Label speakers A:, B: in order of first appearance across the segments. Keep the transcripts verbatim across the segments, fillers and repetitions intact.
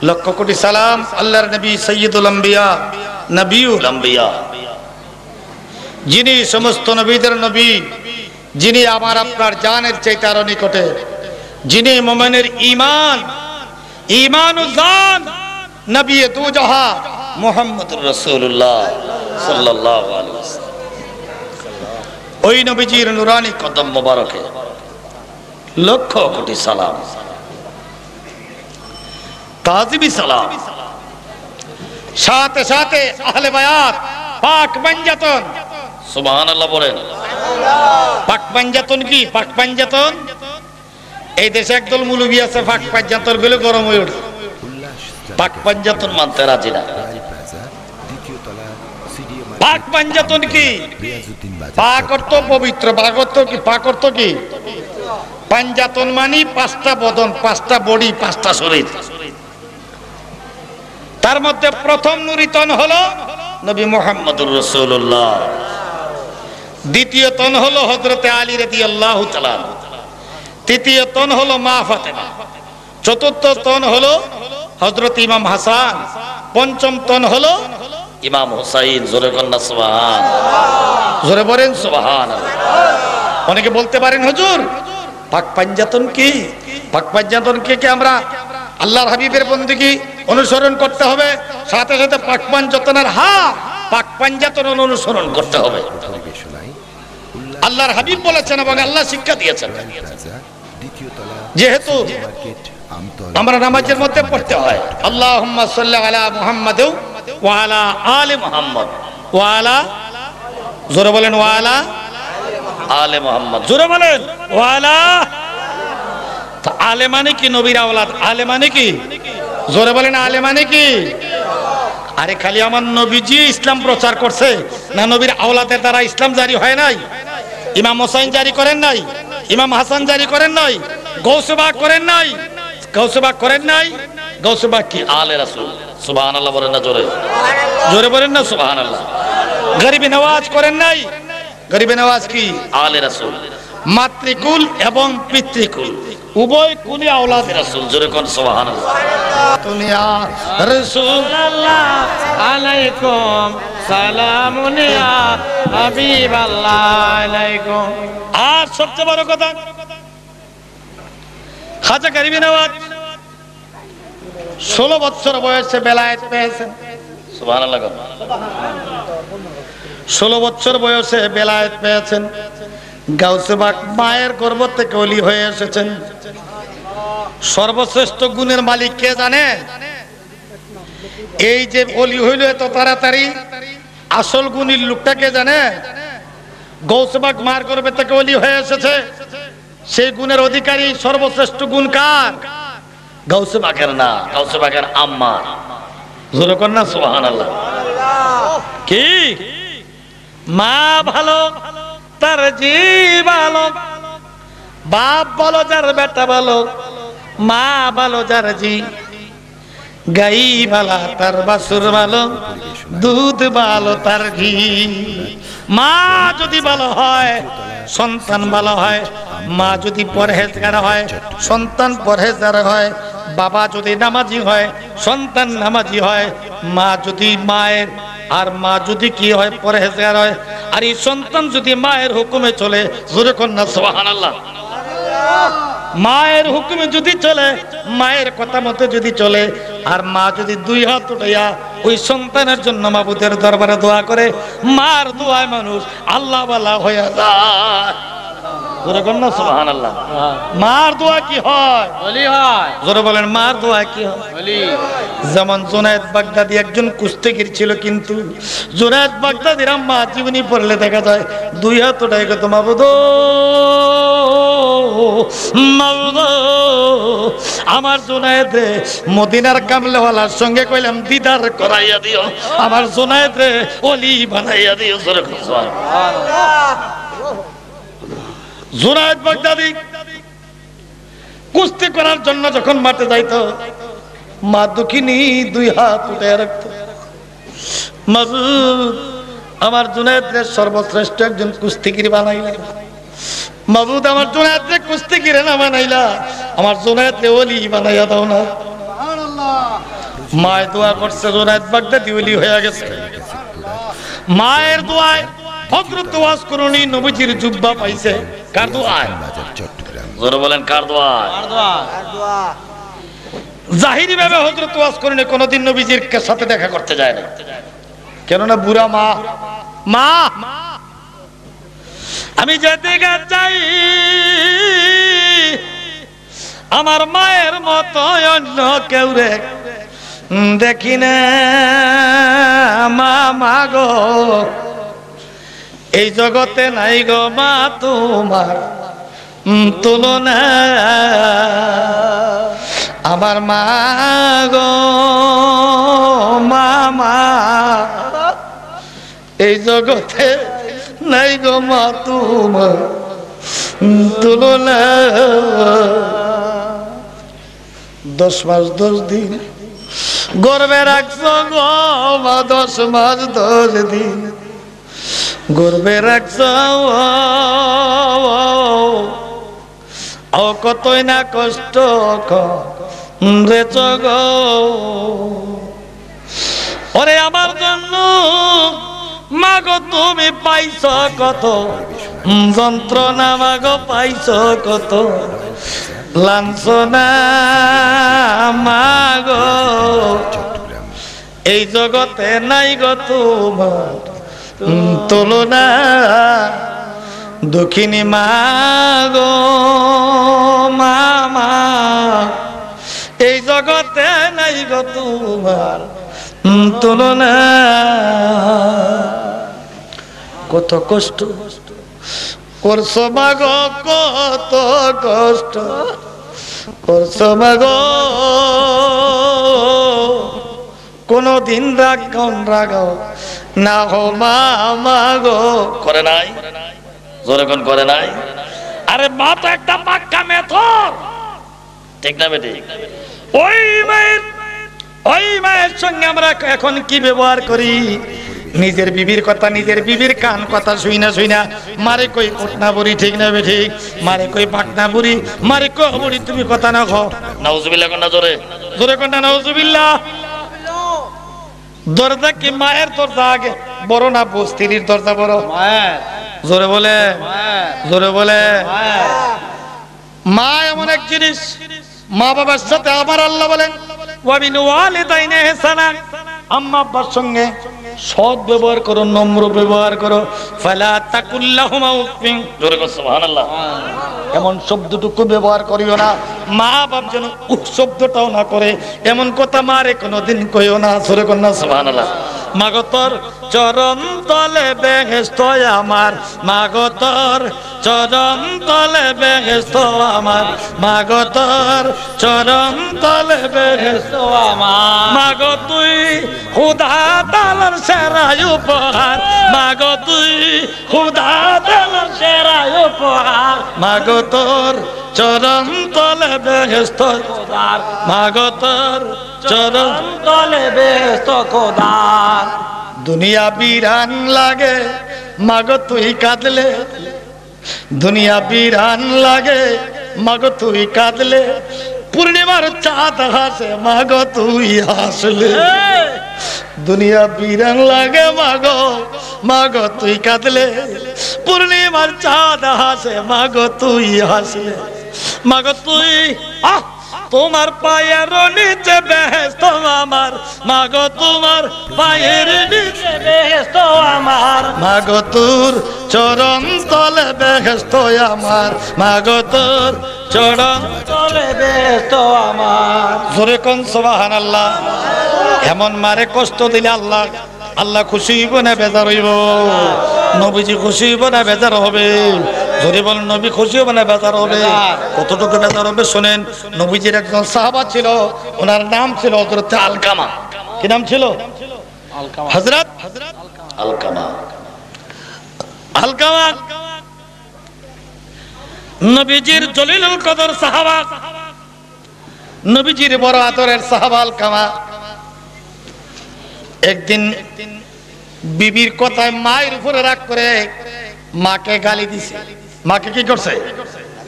A: লক্ষ কোটি সালাম আল্লাহর নবী সাইয়্যিদুল আম্বিয়া নবিউল আম্বিয়া, যিনি সমস্ত নবীদের নবী, যিনি আমার আপনার জানের চাইতে আরো নিকটে, যিনি মুমিনের ঈমান ঈমানুল জান নবী দু জাহা মুহাম্মদুর রাসূলুল্লাহ সাল্লাল্লাহু আলাইহি ওয়াসাল্লাম। ওই নবীজির নুরানি কদম মোবারকে লক্ষ কোটি সালাম, তাজিবি সালাম। সাথে সাথে আহলে বায়াত পাক পাঞ্জাতন, সুবহানাল্লাহ বলেন। পাক পাঞ্জাতন কি? পাক পাঞ্জাতন এই দেশে একদল মুলবি আছে, পাক পাঞ্জাতন গুলো গরম হয়ে ওঠে, পাক পাঞ্জাতন মানতে রাজি না। পাক পাঞ্জাতন কি? পাক অর্থ পবিত্র, পাক অর্থ কি? পাক অর্থ কি? পাঞ্জাতন মানে পাঁচটা বদন, পাঁচটা বডি, পাঁচটা শরীর। তার মধ্যে প্রথম নুরিতন হলো নবী মুহাম্মদুর রাসূলুল্লাহ, দ্বিতীয় তন হলো হযরতে আলী রাদিয়াল্লাহু তাআলা, তৃতীয় তন হলো মা ফাতেমা, চতুর্থ তন হলো হযরত ইমাম হাসান, পঞ্চম তন হলো ইমাম হুসাইন। জোরে কন্না সুবহানাল্লাহ, জোরে বলেন সুবহানাল্লাহ। অনেকে বলতে পারেন হুজুর পাক পাঞ্জাতন কি? পাক পাঞ্জাতনকে কি আমরা আল্লাহর হাবিবের বন্দেগী অনুসরণ করতে হবে? সাথে সাথে পাক পাঞ্জাতনের হা পাক পাঞ্জাতন অনুসরণ করতে হবে। আল্লাহর হাবিব বলেছেন এবং আল্লাহ শিক্ষা দিয়েছেন। যেহেতু আমরা নামাজের মধ্যে পড়তে হয় আল্লাহুম্মা সাল্লি আলা মুহাম্মাদ ওয়া আলা আলি মুহাম্মাদ ওয়া আলা, জোরে বলেন ওয়া আলা আলে মুহাম্মাদ, জোরে বলেন ওয়া আলা। তো আলে মানে কি? নবীর আওলাদ। আলে মানে কি? জোরে বলেন আলে মানে কি? আরে খালি আমার নবীজি ইসলাম প্রচার করছে না, নবীর আওলাদের দ্বারা ইসলাম জারি হয় নাই? ইমাম হোসেন জারি করেন নাই? ইমাম হাসান জারি করেন নাই? গৌসবাগ করেন নাই? গৌসবাগ করেন নাই? গৌসবাগ কি? আলে রাসূল। সুবহানাল্লাহ বলেন না জোরে, জোরে বলেন না সুবহানাল্লাহ। গরিবে নওয়াজ করেন নাই? গরিবে নওয়াজ কি? আলে রাসূল। মাতৃকুল এবং পিতৃকুল উভয় কুলি আওলাদ রাসূল। জোরে কোন সুবহানাল্লাহ। দুনিয়া রাসূলুল্লাহ আলাইকুম সালামুন ইয়া হাবিবাল্লাহ আলাইকুম। আর সবচেয়ে বড় কথা, খাজা গরিবে নওয়াজ ষোলো বছর বয়সে বেলায়েত পেয়েছেন। সুবহানাল্লাহ। ষোলো বছর বয়সে বেলায়েত পেয়েছেন। গাউসে পাক মায়ের গর্ভ থেকে ওলি হয়ে এসেছেন। সর্বশ্রেষ্ঠ গুণের মালিক কে জানে? এই যে ওলি হইল এত তাড়াতাড়ি, আসল গুণীর লোকটা কে জানে? গাউসে পাক মায়ের গর্ভ থেকে ওলি হয়ে এসেছে, সেই গুণের অধিকারী সর্বশ্রেষ্ঠ গুণ কার? গাউসে পাকের না, গাউসে পাকের আম্মা। জোরে কর না সুবহানাল্লাহ। কি? মা ভালো তার জি ভালো, বাপ ভালো যার বেটা ভালো, মা ভালো যার জি, গাই ভালো তার বাছুর ভালো, দুধ ভালো তার ঘি। মা যদি ভালো হয় সন্তান ভালো হয়, মা যদি পরহেজগার হয় সন্তান পরহেজগার হয়, বাবা যদি নামাজি হয় সন্তান নামাজি হয়, মা যদি মায়ের আর মা যদি কি হয় পরহেজগার হয়, আর এই সন্তান যদি মায়ের হুকুমে চলে, জোরে কন্না সুবহানাল্লাহ। মায়ের হুকুমে যদি চলে, মায়ের কথা মতো যদি চলে, আর মা যদি দুই হাত উঠাইয়া ওই সন্তানের জন্য মাবুদের দরবারে দোয়া করে, মার দোয়ায় মানুষ আল্লাহ ওয়ালা হয়ে যায়। জোরে কন্না সুবহানাল্লাহ। মার দোয়া কি হয়? ওলি হয়। জোরে বলেন মার দোয়া কি হয়? ওলি। যেমন জুনায়েদ বাগদাদি একজন কুস্তিগীর ছিল, কিন্তু জুনায়েদ বাগদাদির আম্মা জীবনী পড়লে দেখা যায় দুই হাত উঠাই কত মাবুদ মাবুদ আমার জুনায়েদ রে মদিনার কামলেওয়ালার সঙ্গে কইলাম দিদার করাইয়া দিও, আমার জুনায়েদ রে ওলি বানাইয়া দিও। জোরে সুবহানাল্লাহ। জুনায়েদ বাগদাদি কুস্তি করার জন্য যখন মাঠে যাইতো, মা দুঃখিনী দুই হাত উঠে রাখতো, মাবুদ আমার জুনায়েদরে সর্বশ্রেষ্ঠ একজন কুস্তিগীর বানাইলা, মাবুদ আমার জুনায়েদরে কুস্তিগীর না বানাইলা, আমার জুনায়েদরে ওলি বানাইয়া দাও না। সুবহানাল্লাহ। মায়ের দোয়া করছে জুনায়েদ বাগদাদি ওলি হয়ে গেছে। মায়ের দোয়ায় হযরত ওয়াজ করুনি নবীজির জুব্বা পাইছে। কার দোয়ায়? জোরে বলেন কার দোয়ায়? কার দোয়া? কার দোয়া? জাহিরি ভাবে হযরত ওয়াজ করুনি কোনদিন নবীজির সাথে দেখা করতে যায় না, কেননা বুড়া মা। মা আমি যেদিকে যাই আমার মায়ের মতো অন্য কেউ রে দেখি না। মা মা গো এই জগতে নাই গো মা তোমার তুলনা। আমার মা গো মা মা এই জগতে নাই গো মা তোমার তুলনা। দশ মাস দশ দিন গর্বে রাখছো গো মা, দশ মাস দশ দিন গর্বে রাখছো। ও কতই না কষ্ট করেছ গো, ওরে আমার জন্য মাগো তুমি পাইছ কত যন্ত্রণা, মাগো পাইছ কত লাঞ্ছনা। মাগো এই জগতে নাই গো তোমার তুলনা। দুঃখিনী মাগো মা মা এই জগতে নাই গো তোমার তুলনা। কত কষ্ট করছো মাগো, কত কষ্ট করছো মাগো। কোন দিন রাগ কোন রাগাও না হো মা মাগো। করে নাই? জোরে কোন করে নাই? আরে মা তো একটা পাক্কা মেথর, ঠিক না বেটি? ওই মায়ের ওই মায়ের সঙ্গে আমরা এখন কি ব্যবহার করি? নিজের বিবির কথা, নিজের বিবির কান কথা শুই না শুই না মারে কই কোটনা বুড়ি, ঠিক না বেটি? মারে কই পাটনা বুড়ি, মারে কই বুড়ি তুমি কথা না কও। নাউজুবিল্লাহ কোন না? জোরে জোরে কোন না? নাউজুবিল্লাহ। দরজা কি মায়ের দরজা আগে বড় না বস্তির দরজা বড়? মায়ের। জোরে বলে জোরে বলে মা এমন এক জিনিস, মা বাবার সাথে আমার আল্লাহ বলেন ওয়া বিল ওয়ালিদাইনি ইহসানা, আম্মা আব্বার সঙ্গে সৎ ব্যবহার করো, নম্র ব্যবহার করো। ফালা তাকুল্লাহুমা উফিন, জোরে কর সুবহানাল্লাহ। এমন শব্দটুকু ব্যবহার করিও না মা বাপ যেন উফ শব্দটাও না করে, এমন কথা মারে কোনোদিন কইও না। জোরে কর না সুবহানাল্লাহ। মাগো তোর চরণ তলে বেহেশত আমার, মাগো তোর চরণ তলে বেহেশত আমার, মাগো তোর চরণ তলে বেহেশত আমার। মাগো তুই খুদা তাআলার সেরা উপহার, মাগো তুই খুদা তাআলার সেরা উপহার। মাগো তোর চরণ তলে বেহেশত খোদার, মাগো তোর চরণ তলে বেহেশত খোদার। দুনিয়া বিরান লাগে মাগো তুই কাঁদলে, দুনিয়া বিরান লাগে মাগো তুই কাঁদলে। পূর্ণিমার চাঁদ হাসে মাগো তুই হাসলে। দুনিয়া বিরান লাগে মাগো মাগো তুই কাঁদলে। পূর্ণিমার চাঁদ হাসে মাগো তুই হাসলে। মাগো তুই আহ তোমার পায়ের নিচে বেহেশত আমার, মাগো তোমার পায়ের নিচে বেহেশত আমার। মাগো তোর চরণ তলে বেহেশত আমার, মাগো তোর চরণ তলে বেহেশত আমার। জোরে কোন সুবহানাল্লাহ। এমন মারে কষ্ট দিলে আল্লাহ আল্লাহ খুশি হইব না বেজার হইব? নবীজি খুশি হইব না বেজার হবে? যদি বলেন নবী খুশি হবে না বেজার হবে? কতটুকু বেজার হবে শোনেন। নবীজির একজন সাহাবা ছিল, ওনার নাম ছিল হযরত আলকামা। কি নাম ছিল? হযরত আলকামা। আলকামা নবীজির জলিলুল কদর সাহাবা, নবীজির বড় আদরের সাহাবা আলকামা। একদিন বিবির কথায় মায়ের উপরে রাগ করে মাকে গালি দিছে। মাকে কি করছে?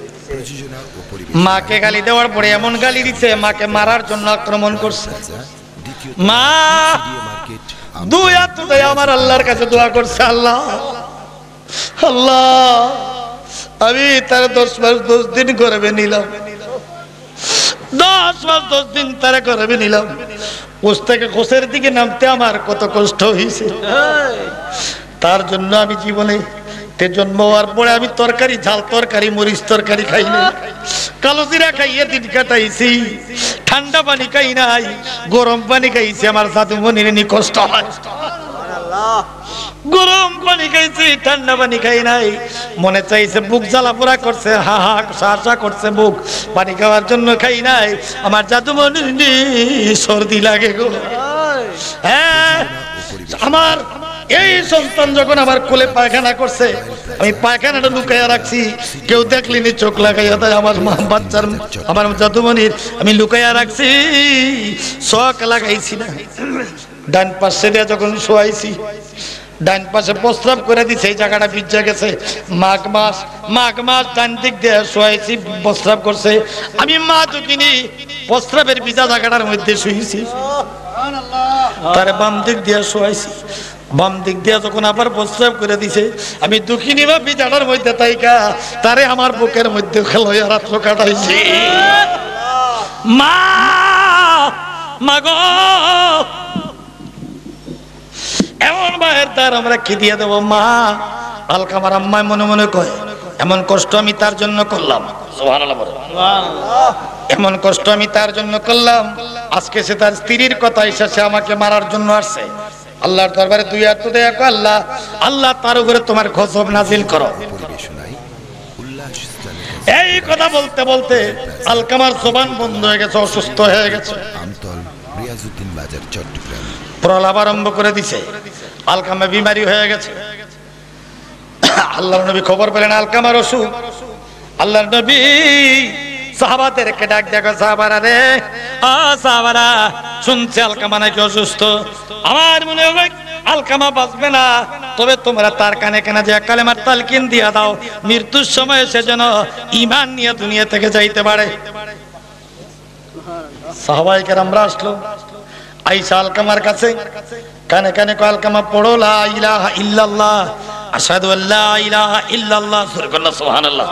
A: মাকে গালি দেওয়ার পরে এমন গালি দিছে মাকে মারার জন্য আক্রমণ করছে। মা দুই হাত তুলে আমার আল্লাহর কাছে দোয়া করছে, আল্লাহ আল্লাহ আমি তার দশ মাস দশ দিন করবে নিলাম, দশ মাস দশ দিন তারা করবে নিলাম, কোষ থেকে কোষের দিকে নামতে আমার কত কষ্ট হয়েছে। তার জন্য আমি জীবনে তে জন্ম হওয়ার পরে আমি তরকারি, ঝাল তরকারি, মরিচ তরকারি খাই না, কালো জিরা খাইয়ে দিন কাটাইছি, ঠান্ডা পানি খাই নাই, গরম পানি খাইছি, আমার জাদু মনির নি কষ্ট হয়, গরম পানি খাইছি, ঠান্ডা পানি খাই নাই, মনে চাইছে বুক জ্বালা পোড়া করছে, হা হা সাহসা করছে বুক, পানি খাওয়ার জন্য খাই নাই, আমার জাদু মনির নি সর্দি লাগে গো। হ্যাঁ আমার এই সন্তান যখন আমার কোলে পায়খানা করছে, আমি পায়খানাটা লুকাইয়া রাখছি, কেউ দেখলিনি, চোখ লাগাইয়া দেয় আমার মা বাচ্চার, আমার জাদুমণির আমি লুকাইয়া রাখছি, শখ লাগাইছি না। ডান পাশে দিয়ে যখন শোয়াইছি, ডান পাশে প্রস্রাব করে দিছে, এই জায়গাটা ভিজে গেছে, মাঘ মাস, মাঘ মাস ডান দিক দিয়ে শোয়াইছি, প্রস্রাব করছে, আমি মা দুকিনি প্রস্রাবের ভিজা জায়গাটার মধ্যে শুয়েছি, তার বাম দিক দিয়ে শোয়াইছি, বাম দিক দিয়ে যখন আবার প্রস্রাব করে দিছে, আমি দুঃখিনী বা বিজাটার মধ্যে তাইকা তারে আমার বুকের মধ্যে খেলোয়া রাত্র কাটাইছি। মা মাগো এমন মায়ের দ্বার আমরা কি দিয়ে দেবো? মা আলকামার আম্মায় মনে মনে কয়, এমন কষ্ট আমি তার জন্য করলাম, সুবহানাল্লাহ বলে, এমন কষ্ট আমি তার জন্য করলাম, আজকে সে তার স্ত্রীর কথা এসে আমাকে মারার জন্য আসছে। আল্লাহর দরবারে দুই হাত তুলে দেখো, আল্লাহ আল্লাহ তার উপরে তোমার গজব নাজিল করো। এই কথা বলতে বলতে আলকামার জবান বন্ধ হয়ে গেছে, অসুস্থ হয়ে গেছে, প্রলাপ আরম্ভ করে দিছে, আলকামা বিমারি হয়ে গেছে। আল্লাহর নবী খবর পেলেন আলকামার অসুখ, আল্লাহর নবী সাহাবাদেরকে ডাক দেখো, সাহাবারা রে, আ সাহাবারা শুনছে আলকামা নাকি অসুস্থ, আমার মনে হয় আলকামা বাঁচবে না, তবে তোমরা তার কানে কানে যে কালেমার তালকিন দিয়া দাও, মৃত্যুর সময় সে যেন ঈমান নিয়ে দুনিয়া থেকে যাইতে পারে। সাহাবায়ে কেরামরা আসলো, আইসা আলকামার কাছে কানে কানে কয়, আলকামা পড়ো লা ইলাহা ইল্লাল্লাহ, আশহাদু আল্লা ইলাহা ইল্লাল্লাহ, সুবহানাল্লাহ।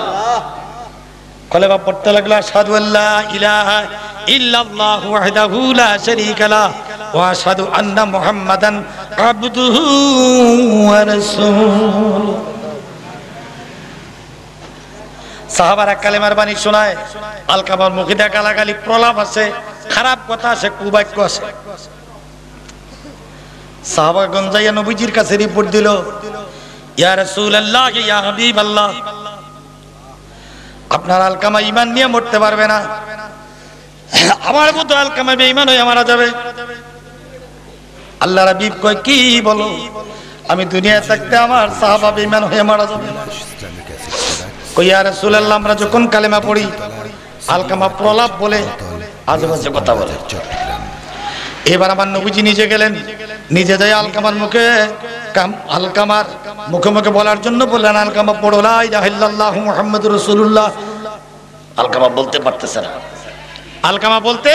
A: কলেমা পড়তে লাগলো, আশহাদু আল্লা ইলাহা ইল্লাল্লাহ ওয়াহদাহু লা শারীকা লাহু ওয়া আশহাদু আন্না মুহাম্মাদান আবদুহু ওয়া রাসূলুহু। সাহাবারা কালেমার বাণী শোনায়, আলকামার মুখে দিয়ে গালাগালি, প্রলাপ আছে, খারাপ কথা আছে, কুবাক্য আছে। সাহাবাগণ যাইয়া নবীজির কাছে রিপোর্ট দিল, ইয়া রাসূলুল্লাহ, ইয়া হাবিবাল্লাহ, আপনার আলকামা ঈমান নিয়ে মরতে পারবে না, আমার মতো আলকামা বেঈমান হয়ে মারা যাবে। আল্লাহর হাবিব কয়, কি বলো? আমি দুনিয়ায় থাকতে আমার সাহাবা বেঈমান হয়ে মারা যাবে? কই, ইয়া রাসূলুল্লাহ, আমরা যখন কালেমা পড়ি আলকামা প্রলাপ বলে, আজেবাজে কথা বলে। এবার আমার নবীজি নিজে গেলেন, নিজে যাই আলকামার মুখে, আলকামার মুখে মুখে বলার জন্য বললেন, আলকামা পড়ো লা ইলাহা ইল্লাল্লাহু মুহাম্মাদুর রাসূলুল্লাহ। আলকামা বলতে পারতেছে না, আলকামা বলতে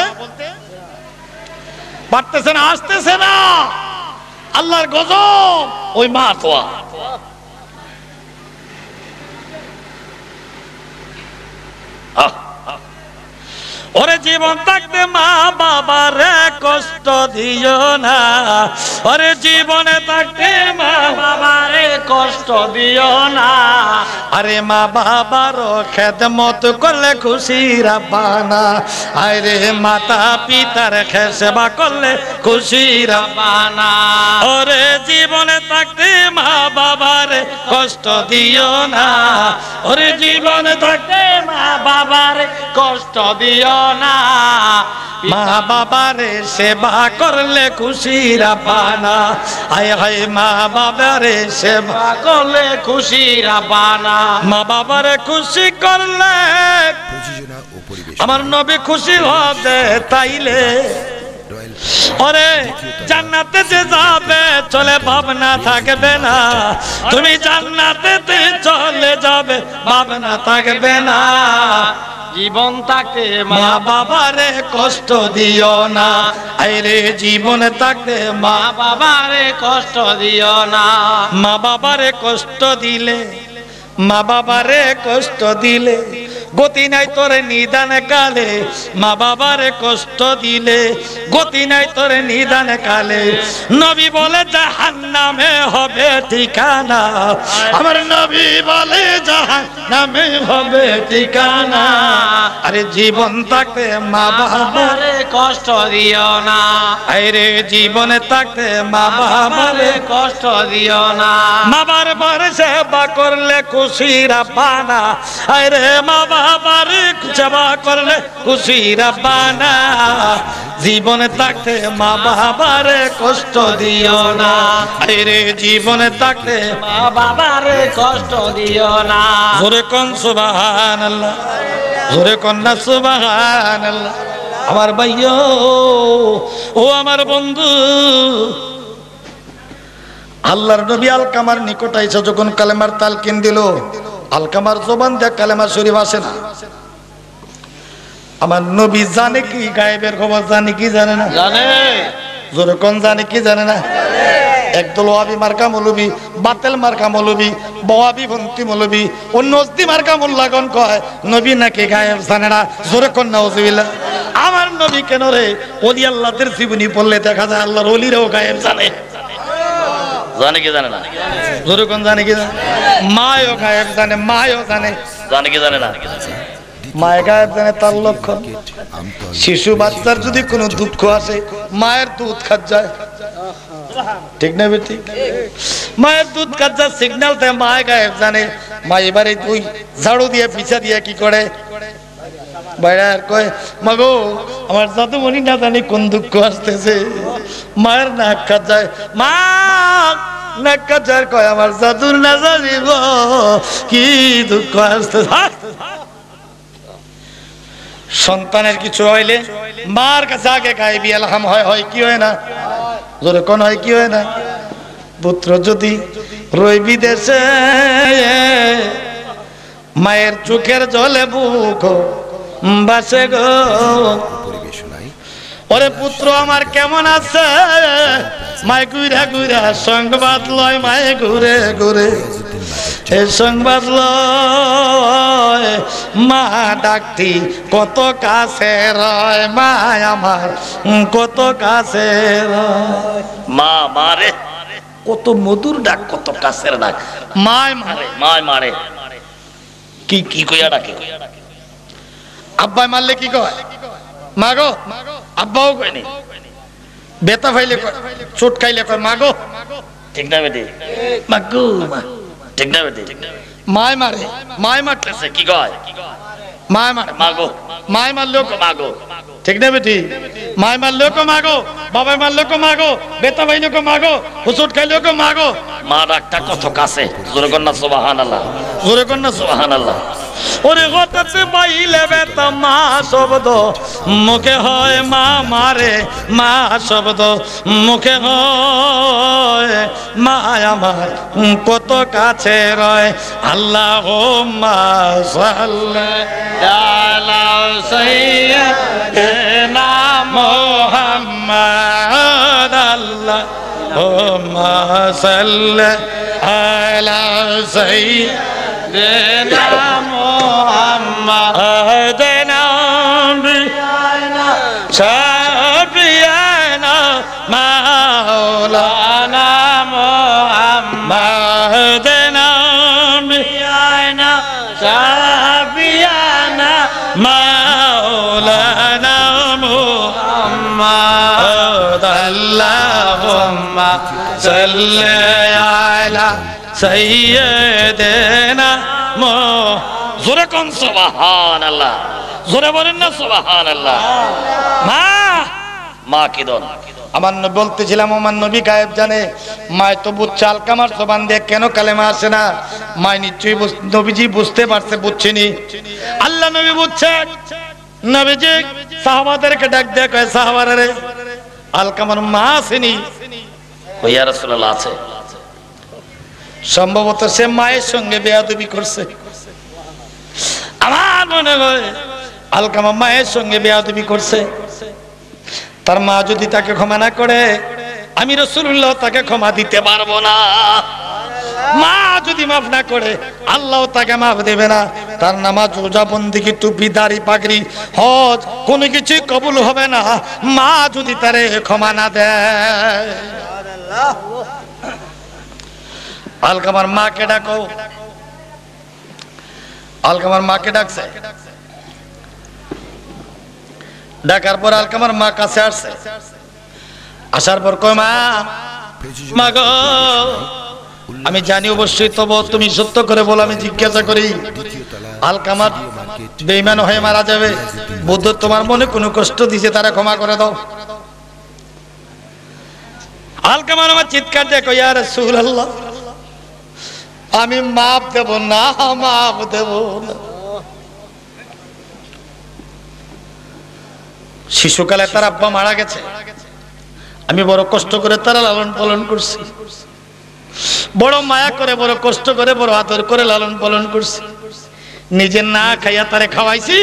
A: পারতেছে না, আসতেছে না, আল্লাহর গজব, ওই মা তোয়া। ওরে জীবন থাকতে মা বাবারে কষ্ট দিও না, ওরে জীবনে থাকতে মা বাবারে কষ্ট দিও না, আরে মা বাবার খেদমত করলে খুশি রাব্বানা, আরে মাতা পিতার সেবা করলে খুশি রাব্বানা, ওরে জীবনে থাকতে মা বাবারে কষ্ট দিও না, ওরে জীবনে থাকতে মা বাবারে কষ্ট দিও না, মা বাবারে সেবা করলে খুশি রাব্বানা, আয় হায় মা বাবারে সেবা করলে খুশি রাব্বানা, মা বাবারে খুশি করলে আমার নবী খুশি হবে, তাইলে ওরে জান্নাতে যে যাবে চলে ভাবনা থাকবে না, তুমি জান্নাতে চলে যাবে ভাবনা থাকবে না,
B: জীবন থাকতে
A: মা বাবারে কষ্ট দিও না, আইরে জীবন থাকতে মা
B: মা বাবারে কষ্ট দিও না।
A: মা বাবারে কষ্ট দিলে, মা বাবারে কষ্ট দিলে গতি নাই তোরে নিদান কালে, মা বাবারে কষ্ট দিলে গতি নাই তোরে নিদান কালে। নবী বলে জাহান্নামে হবে ঠিকানা, আমার নবী বলে জাহান্নামে হবে ঠিকানা। আরে জীবন থাকতে মা বাবারে
B: কষ্ট দিও না,
A: আরে জীবনে থাকতে মা বাবারে
B: কষ্ট দিও না।
A: মা বাবার সেবা করলে খুশি রাব্বানা, আরে মা বাবার সেবা করলে খুশি রাব্বানা। জীবনে থাকতে মা বাবারে কষ্ট দিও না, আরে জীবনে থাকতে
B: মা বাবারে কষ্ট দিও না।
A: জোরে কোন সুবহানাল্লাহ, জোরে কোন না সুবহানাল্লাহ। আমার ভাইও ও আমার বন্ধু, আল্লাহর নবী আলকামার নিকট আইসা যখন কালেমার তালকিন দিল, আলকামার জবান দিয়ে কালেমা শরীফ আসে না। আমার নবী জানে কি গায়েবের খবর, জানে কি জানে না?
B: জানে।
A: জোরে কোন জানে কি জানে না? একদল ওয়াবি মার্কা মৌলবী, বাতেল মার্কা মৌলবী, বওয়াবি ভন্তি মৌলবী, অন্য অস্তি মার্কা মোল্লাগণ কয় নবী নাকি গায়েব জানে না। জোরে কোন নাউজুবিল্লাহ। আমার নবী কেন রে? ওলি আল্লাহদের জীবনী পড়লে দেখা যায় আল্লাহর ওলিরাও গায়েব জানে।
C: জানে কি জানে না?
A: জোরে কোন জানে কি জানে? মায়ও গায়েব জানে, মায়ও জানে।
C: জানে কি জানে না?
A: মায়ের গায়েব জানে তার লক্ষণ। শিশু বাচ্চার যদি কোনো দুঃখ আসে মায়ের দুধ খাত যায়, ঠিক না বেটি? মায়ের দুধ খাত যায় সিগন্যাল দেয়, মায়ের গায়েব জানে। মা এবারে তুই ঝাড়ু দিয়ে পিছা দিয়ে কি করে বাইরে কয় মাগো আমার জাদুমণি না জানি কোন দুঃখ আসতেছে, মায়ের নাক খাত যায়। মা নাক খাত যায়, কয় আমার জাদুর না জানিব কি দুঃখ আসতেছে। সন্তানের কিছু হইলে মার কাছে আগে গায়েবি এলহাম হয়, হয় কি হয় না? জোরে কোন হয় কি হয় না? পুত্র যদি রই বিদেশে মায়ের চোখের জলে বুক বাসে গো, ওরে পুত্র আমার কেমন আছে? মায় ঘুরে ঘুরে সংবাদ লয়, মায়ে ঘুরে ঘুরে এই সংবাদ লয়। মা ডাকটি কত কাছে রয়, মা আমার কত কাছে রয়।
C: মা মারে,
A: কত মধুর ডাক, কত কাছের ডাক। মায় মারে,
C: মায় মারে কি কি কইয়া ডাকে?
A: আব্বাই মারলে কি কয়? মাগো। আব্বাও কয়নি, বেতা ফাইলে কয়, চোট খাইলে কয় মাগো।
C: ঠিক না বেটি?
A: মাগো মা,
C: ঠিক না বেটি?
A: মায় মারে, মায় মারতেছে
C: কি কয়?
A: মায় মারে,
C: মাগো।
A: মায় মারলেও কয়
C: মাগো।
A: ঠিক না বেটি? মায় মারলেও কয় মাগো, বাবাই মারলেও কয় মাগো, বেতা ভাইলেও কয় মাগো, হুচট খাইলেও কয় মাগো।
C: মা ডাকটা কত কাছে, জোরে কর না সুবহানাল্লাহ,
A: জোরে কর না
C: সুবহানাল্লাহ।
A: ওরে হঠাৎ পাইলে বেতা মা শব্দ মুখে হয়, মা মারে মা শব্দ মুখে হয়। মা আমার কত কাছে রয়। আল্লাহুম্মা সাল্লি আলা সাইয়্যিদিনা মুহাম্মাদ, আল্লাহুম্মা সাল্লি আলা সাইয়্যিদিনা মুহাম্মাদ শাফিয়ানা মাওলানা মুহাম্মাদ শাফিয়ানা মাওলানা মুহাম্মাদ, আল্লাহুম্মা সাল্লি আলা সাইয়্যিদিনা মুহাম্মাদ। জোরে কোন সুবহানাল্লাহ, জোরে বলেন না সুবহানাল্লাহ। মা
C: মা কি দন?
A: আমার নবী বলতেছিলাম আমার নবী গায়েব জানে। মায় তো বুঝছে আলকামার জবান দিয়ে কেন কালেমা আসে না। মায় নিশ্চয়ই নবীজি বুঝতে পারছে, বুঝছিনি। আল্লাহ নবী বুঝছে। নবীজি সাহাবাদেরকে ডাক দিয়ে কয় সাহাবারা রে, আলকামার মা আসেনি?
C: ইয়া রাসূলুল্লাহ আছে।
A: সম্ভবত সে মায়ের সঙ্গে বেয়াদবি করছে। আমার মনে হয় আলকামা মায়ের সঙ্গে বেয়াদবি করছে, তার মা যদি তাকে ক্ষমা না করে আমি রাসূলুল্লাহ তাকে ক্ষমা দিতে পারবো না। মা যদি মাফ না করে আল্লাহ তাকে মাফ দেবে না। তার নামাজ, রোজা, বন্দেগী, টুপি, দাড়ি, পাগড়ি, হজ কোনো কিছু কবুল হবে না মা যদি তারে ক্ষমা না দেয়। আলকামার মাকে ডাকো। আলকামার মাকে ডাকছে, ডাকার পর আলকামার মা কাছে আসছে। আসার পর কয়, মা মা গো, আমি জানি অবশ্যই, তবু তুমি সত্য করে বলো, আমি জিজ্ঞাসা করি। আলকামার বেঈমান হয়ে মারা যাবে, বুদ্ধ তোমার মনে কোনো কষ্ট দিছে তারা ক্ষমা করে দাও। আলকামার আমার চিৎকার দিয়ে কয়, ইয়া রাসূলুল্লাহ আমি মাফ দেব না, মাফ দেব না। শিশুকালে তার আব্বা মারা গেছে, আমি বড় কষ্ট করে তারা লালন পালন করছি, বড় মায়া করে, বড় কষ্ট করে, বড় আদর করে লালন পালন করছি। নিজে না খাইয়া তারে খাওয়াইছি।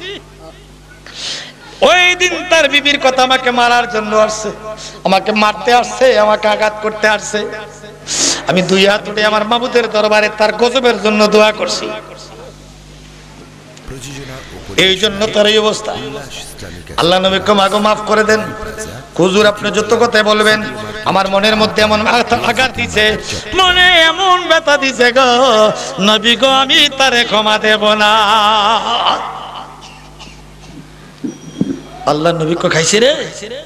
A: ওই দিন তার বিবির কথা আমাকে মারার জন্য আসছে, আমাকে মারতে আসছে, আমাকে আঘাত করতে আসছে। আমি দুই হাত উঠে আমার মাবুদের দরবারে তার গজবের জন্য দোয়া করছি। এই জন্য তার এই অবস্থা। আল্লাহ নবীকে মাগো মাফ করে দেন। হুজুর আপনি যত কথা বলবেন, আমার মনের মধ্যে এমন আঘাত দিছে, মনে এমন ব্যথা দিছে গো নবী গো, আমি তারে ক্ষমা দেব না। আল্লাহ নবী কো খাইছে রে,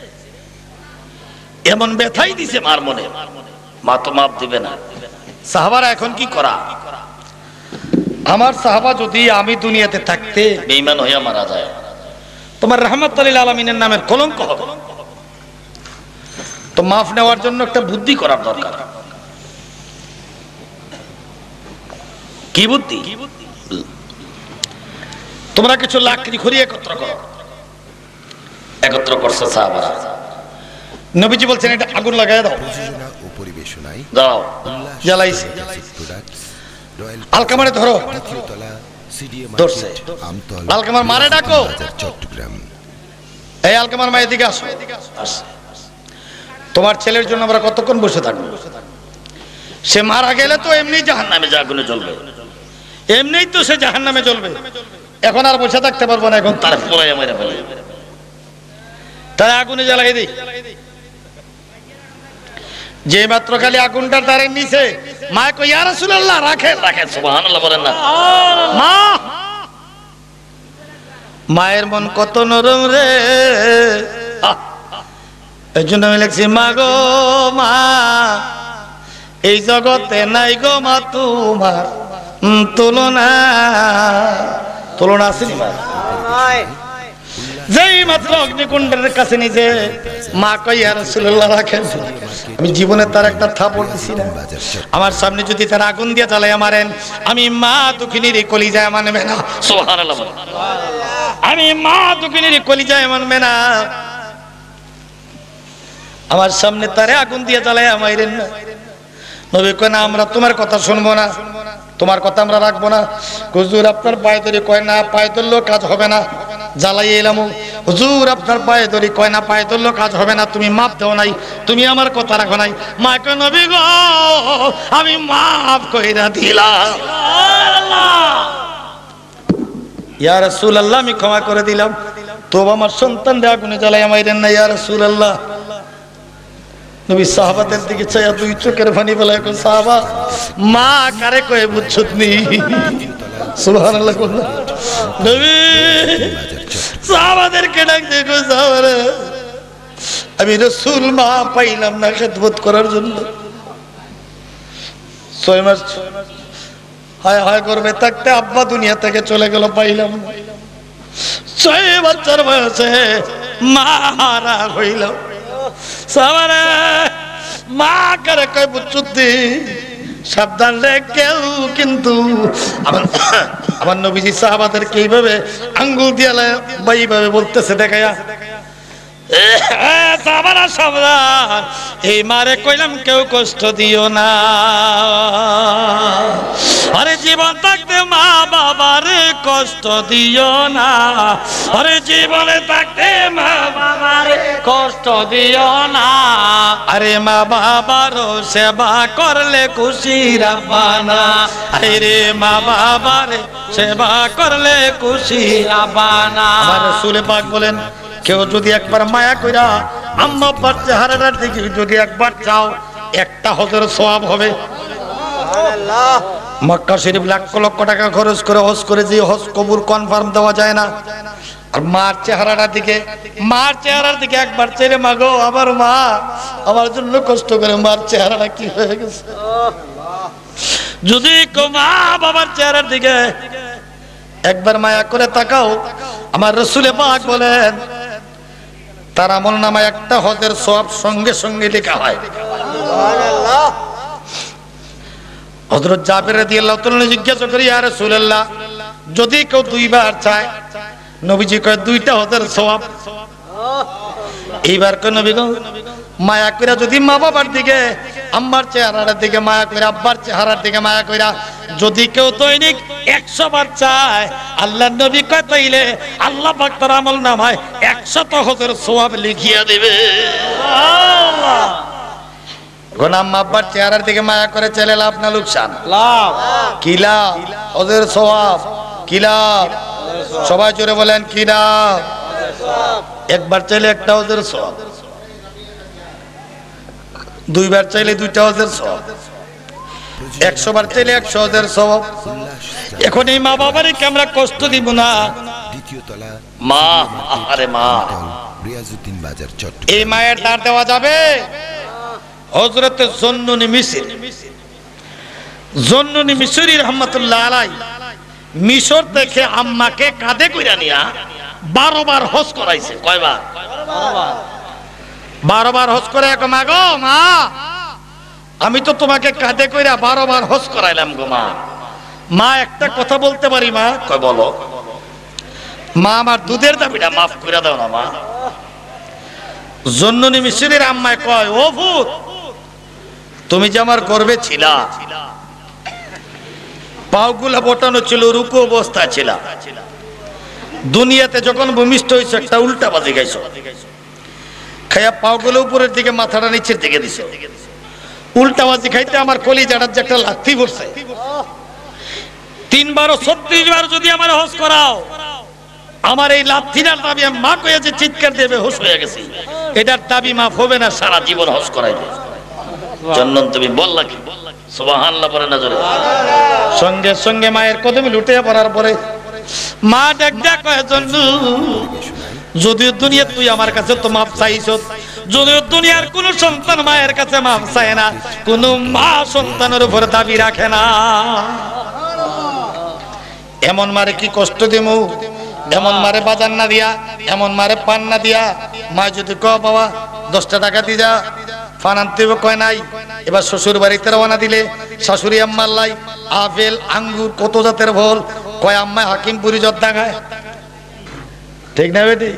A: এমন ব্যথাই দিছে মার মনে, মা তো মাফ দিবে না। সাহাবারা এখন কি করা? আমার সাহাবা যদি আমি দুনিয়াতে থাকতে বেঈমান হইয়া মারা যায়, তোমার রাহমাতুল লিল আলামিনের নামের কলঙ্ক হবে। তো মাফ নেওয়ার জন্য একটা বুদ্ধি করার দরকার। কি বুদ্ধি? তোমরা কিছু লাকড়ি খড়ি একত্র করো। একত্র করছে সাহাবারা। নবীজি বলছেন এটা আগুন লাগায় দাও। দাও, জ্বালাইছে। আলকামারে ধরো, ধরছে। আলকামার মারে ডাকো, এই আলকামার মা এদিকে আসো। তোমার ছেলের জন্য আমরা কতক্ষণ বসে থাকবো? সে মারা গেলে তো এমনি জাহান্নামে আগুনে জ্বলবে, এমনিই তো সে জাহান্নামে জ্বলবে। এখন আর বসে থাকতে পারবো না, এখন তার পুরাই মেরে ফেলে, তারা আগুনে জ্বালাই দিই। যে মাত্র খালি আগুনটা তার নিচে, মা কই ইয়া রাসূলুল্লাহ রাখেন, রাখেন, সুবহানাল্লাহ বলেন না। মা, মায়ের মন কত নরম রে। এই জন্য আমি লিখছি, মা গো মা, এই জগতে নাই গো মা তোমার তুলনা। তুলনা আছে মা? যেই মাত্র অগ্নিকুণ্ডের কাছে নিজে মা কই ইয়া রাসূলুল্লাহ রাখেন, আমি জীবনে তার একটা থাপড় দিছি না। আমার সামনে যদি তার আগুন দিয়ে জ্বালাইয়া মারেন, আমি মা দুঃখিনীর কলিজায় মানবে না। সুবহানাল্লাহ, আমি মা দুঃখিনীর কলিজায় মানবে না। আমার সামনে তারে আগুন দিয়ে জ্বালাইয়া মাইরেন না। নবী কয় না, আমরা তোমার কথা শুনবো না, তোমার কথা আমরা রাখবো না। হুজুর আপনার পায়ে ধরে, কয় না পায়ে ধরলেও কাজ হবে না, জ্বালাই এলাম। হুজুর আপনার পায়ে ধরি, কয় না পায়ে ধরলেও কাজ হবে না, তুমি মাপ দেও নাই, তুমি আমার কথা রাখো নাই। মা কয় নবী গো আমি মাফ কইরা দিলাম। ইয়া রাসূলুল্লাহ আমি ক্ষমা করে দিলাম, তবে আমার সন্তানদের আগুনে জ্বালাইয়া মাইরেন না ইয়া রাসূলুল্লাহ। নবী সাহাবাদের দিকে চাইয়া দুই চোখের পানি ফেলায় কয়, সাহাবা মা কারে কয়ে বুঝছত নি? সুবহানাল্লাহ। নবী সাহাবাদেরকে ডাক দিয়ে কয়, সাহাবারা আমি রাসূল মা পাইলাম না খেদমত করার জন্য। ছয় মাস হায় হায় করবে থাকতে আব্বা দুনিয়া থেকে চলে গেল, পাইলাম না। ছয় বাচ্চার বয়সে মা হারা হইল। সাহাবারা মা কারে কয় বুঝছুতি? সাবধান রে, কেউ কিন্তু আমার আমার নবীজি সাহাবাদেরকে এইভাবে আঙ্গুল দিয়ে এইভাবে বলতেছে দেখায়া, সাহাবারা সাবধান, এই মারে কইলাম কেউ কষ্ট দিও না। আরে জীবন থাকতে মা বাবার কষ্ট দিও না, আরে জীবনে থাকতে মা বাবার
B: কষ্ট দিও না,
A: আরে মা বাবার সেবা করলে খুশি রাব্বানা, আরে মা বাবার সেবা করলে খুশি
B: রাব্বানা।
A: আমার রাসূল পাক বলেন, কেউ যদি একবার মায়া কইরা আম্মা আব্বার চেহারাটার দিকে যদি একবার চাও, একটা হজের সওয়াব হবে। সুবহানাল্লাহ। মক্কা শরীফ লাখ লক্ষ টাকা খরচ করে হজ করে যে হজ কবুল কনফার্ম দেওয়া যায় না, আর মার চেহারাটার দিকে মার চেহারার দিকে একবার চেয়ে মাগো আমার মা আমার জন্য কষ্ট করে, মার চেহারাটা কি হয়ে গেছে। যদি মা বাবার চেহারার দিকে একবার মায়া করে তাকাও, আমার রাসূল পাক বলেন তার আমল নামায় একটা হজের সওয়াব সঙ্গে সঙ্গে লেখা হয়। সুবহানাল্লাহ। হযরত জাবের রাদিয়াল্লাহু তাআলা জিজ্ঞাসা করি, ইয়া রাসূলুল্লাহ, যদি কেউ দুইবার চায়, নবীজি কয় দুইটা হজের সওয়াব। এইবার কয় নবী গো, মায়া কইরা যদি মা বাবার দিকে আম্মার চেহারার দিকে মায়া কইরা আব্বার চেহারার দিকে মায়া কইরা যদি কেউ দৈনিক একশো বার চায়, আল্লাহর নবী কয় তাইলে আল্লাহ পাক তার আমল নামায় একশত হজের সওয়াব লিখিয়া দিবে। সুবহানাল্লাহ। কোন আম্মা আব্বার চেহারার দিকে মায়া করে চলে লাভ না লোকসান?
B: লাভ।
A: কি লাভ? হজের সওয়াব। কি লাভ? সবাই জোরে বলেন কি লাভ? একবার চাইলে একটা হজের সওয়াব, দুইবার চাইলে দুইটা হজের সওয়াব, একশো বার চাইলে একশো হজের সওয়াব। এখন এই মা বাবারকে আমরা কষ্ট দিব না।
C: মা, আরে মা,
D: রিয়াজউদ্দিন বাজার চট্টগ্রাম।
A: এই মায়ের দাঁড় দেওয়া যাবে? হযরত জন্নুনি মিসরি, জন্নুনি মিসরি রহমাতুল্লাহ আলাইহি মিশর থেকে আম্মাকে কাঁধে কইরা নিয়া বারো বার হজ করাইছে। কয়বার? বারো বার হজ করে এক মা গো মা, আমি তো তোমাকে কাঁধে কইরা বারো বার হজ করাইলাম গো মা, মা একটা কথা বলতে পারি মা?
C: কয় বলো।
A: মা আমার দুধের দাবিটা মাফ করে দাও না মা। জন্নুনি মিসরির আম্মায় কয়, ও ভূত, তুমি যে আমার গর্ভে ছিলা, পাগুলা বটানো ছিল, রুকু অবস্থা ছিল, দুনিয়াতে যখন ভূমিষ্ঠ হয়েছে একটা উল্টা বাজি গাইছো, খাইয়া পাগুলো উপরের দিকে মাথাটা নিচের দিকে দিছে, উল্টা বাজি খাইতে আমার কলিজাটার যে একটা লাথি পড়ছে। তিনবার ছত্রিশ বার যদি আমার হজ করাও, আমার এই লাথিটার দাবি মা কয়ে যে চিৎকার দেবে হুশ হয়ে গেছে, এটার দাবি মাফ হবে না, সারা জীবন হজ করাইবে।
C: চন্দন তুমি বললা কি? সুবহানাল্লাহ পড়ে না জোরে।
A: সঙ্গে সঙ্গে মায়ের কদমে লুটে পড়ার পরে মা ডাক ডাক কয়, জন্নু, যদিও দুনিয়া তুই আমার কাছে তো মাপ চাইছ, যদিও দুনিয়ার কোন সন্তান মায়ের কাছে মাপ চায় না, কোন মা সন্তানের উপর দাবি রাখে না। এমন মারে কি কষ্ট দিমু, এমন মারে বাজার না দিয়া, এমন মারে পান না দিয়া, মা যদি ক বাবা দশটা টাকা দি যা, ফান আনতে কয় নাই। এবার শ্বশুর বাড়িতে রওনা দিলে শাশুড়ি আম্মার লাই আপেল আঙ্গুর কত জাতের ফল, কয় আম্মা হাকিমপুরি জর্দা খায়, ঠিক না বেটি?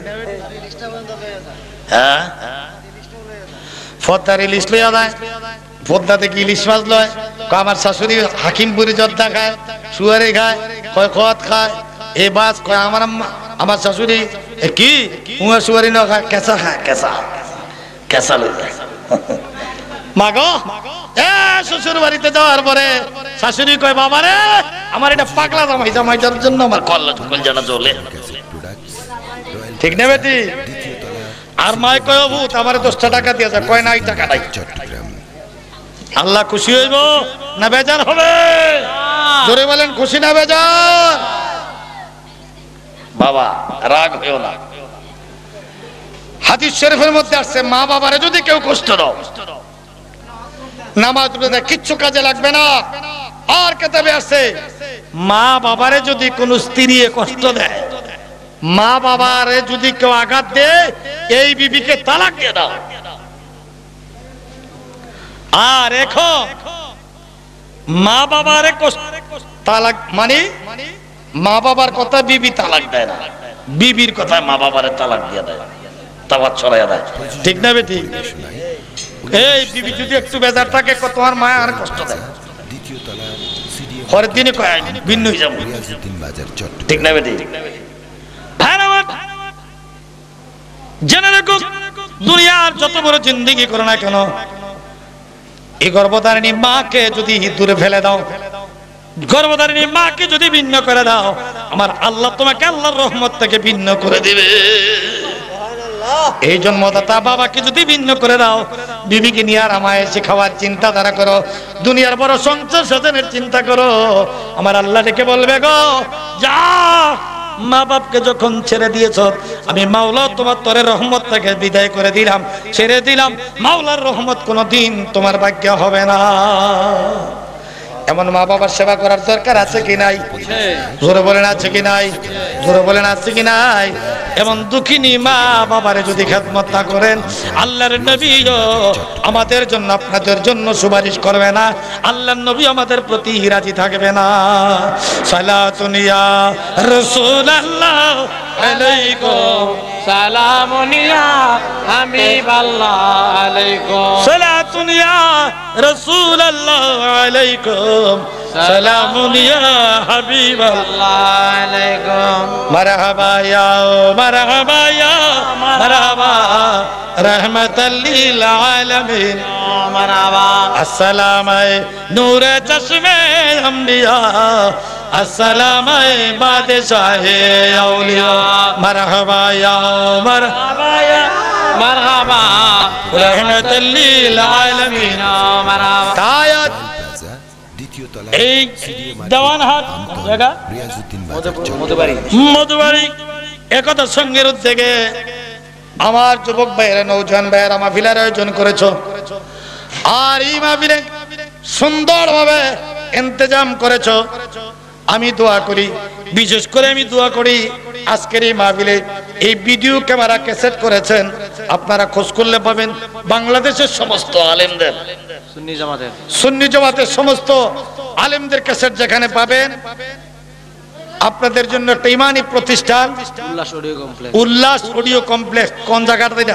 A: হ্যাঁ, পদ্মার ইলিশ লইয়া যায়, পদ্মা থেকে ইলিশ মাছ লয়, কয় আমার শাশুড়ি হাকিমপুরি জর্দা খায়, সুয়ারে খায়, কয় খোয়াত খায়, এ বাস কয় আমার আম্মা আমার শাশুড়ি কি উয়া সুয়ারি না খায়, কেঁচা খায়, কেঁচা
C: কেসা লই যায়।
A: মা গো, এ শ্বশুর বাড়িতে যাওয়ার পরে শাশুড়ি কয়, বাবা রে আমার এটা পাগলা জামাই, জামাইটার জন্য আমার
C: কল্লা কলজাটা জ্বলে।
A: ঠিক না বেটি? আর মায় কয়, ভূত আমার দশটা টাকা দিয়ে যা, কয় না এই টাকা নাই।
D: চট্টগ্রাম।
A: আল্লাহ খুশি হইব না বেজার হবে? জোরে বলেন খুশি না বেজার?
C: বাবা রাগ হইও না।
A: হাদিস শরীফের মধ্যে আসছে, মা বাবারে যদি কেউ কষ্ট দাও, নামাজ রোজা কিচ্ছু কাজে লাগবে না। আর কিতাবে আছে, মা বাবারে যদি কোন স্ত্রী কষ্ট দেয়, মা বাবারে যদি কেউ আঘাত দেয়, এই বিবিকে তালাক দিয়ে দাও। আর এখন মা বাবারে কষ্ট, তালাক মানে মা বাবার কথা বিবি তালাক দেয় না, বিবির কথা
C: মা বাবারে তালাক দিয়ে দেয়, তাওয়াত ছড়াইয়া দেয়।
A: ঠিক না বেটি? এই বিবি যদি একটু বেজার থাকে, তোমার মায়া আর কষ্ট দেয়।
D: দ্বিতীয় তলা সিডিএম
A: পরের দিনে কয় ভিন্ন হয়ে যাবো,
D: রিয়াজউদ্দিন বাজার চট্টগ্রাম।
A: ঠিক না বেটি? জেনে রাখো, দুনিয়ার যত বড় জিন্দেগি করো না কেন, এই গর্ভধারিণী মাকে যদি দূরে ফেলে দাও, গর্ভধারিণী মাকে যদি ভিন্ন করে দাও, আমার আল্লাহ তোমাকে আল্লাহর রহমত থেকে ভিন্ন করে দিবে। এই জন্মদাতা বাবাকে যদি ভিন্ন করে দাও, বিবিকে নিয়ে আর আমায় এসে খাওয়ার চিন্তা ধারা করো, দুনিয়ার বড় সংসার সাজানোর চিন্তা করো, আমার আল্লাহ ডেকে বলবে গো যা, মা বাপকে যখন ছেড়ে দিয়েছ, আমি মাওলা তোমার তরে রহমত থেকে বিদায় করে দিলাম, ছেড়ে দিলাম, মাওলার রহমত কোনোদিন তোমার ভাগ্য হবে না। এমন মা বাবার সেবা করার দরকার আছে কি নাই? জোরে বলেন আছে কি নাই? জোরে বলেন আছে কি নাই? এমন দুঃখিনী মা বাবারে যদি খেদমত না করেন, আল্লাহর নবীও আমাদের জন্য আপনাদের জন্য সুপারিশ করবে না, আল্লাহর নবী আমাদের প্রতি রাজি থাকবে না। সালাতুন ইয়া রাসূলুল্লাহ আলাইকুম,
B: সালামুন ইয়া হাবিবাল্লাহ আলাইকুম,
A: সালাতুন ইয়া রাসূলুল্লাহ আলাইকুম, সালামুন ইয়া হাবিবাল্লাহ
B: আলাইকুম,
A: মারহাবা ইয়া মারহাবা ইয়া মারহাবা রহমাতাল লিল আলামিন,
B: মারহাবা
A: আসসালামে নূরে চশমে আম্বিয়া, আসসালামে বাদশাহে আউলিয়া, মারহাবা ইয়া মারহাবা ইয়া
B: মারহাবা
A: রহমাতাল লিল আলামিন,
B: মারহাবা।
A: তায়াত
D: প্লাজা, দ্বিতীয় তলা,
A: এই দেওয়ানহাট জায়গা
D: রিয়াজউদ্দিন বাজার চট্টগ্রাম।
B: মধুবাড়ি
A: মধুবাড়ি একতা সঙ্গের উদ্যোগে আমার যুবক ভাইয়েরা, নৌজওয়ান ভাইয়েরা মাহফিলের আয়োজন করেছো, আর এই মাহফিলে সুন্দরভাবে ইন্তজাম করেছো। আমি দোয়া করি, বিশেষ করে আমি দোয়া করি আজকের এই মাহফিলে এই ভিডিও ক্যামেরা ক্যাসেট করেছেন, আপনারা খোঁজ করলে পাবেন বাংলাদেশের সমস্ত আলেমদের,
B: সুন্নি জামাতের
A: সুন্নি জামাতের সমস্ত আলেমদের ক্যাসেট যেখানে পাবেন, আপনাদের জন্য একটা ইমানি প্রতিষ্ঠান
B: Ullas audio complex,
A: Ullas audio complex, কোন জায়গাটা এটা?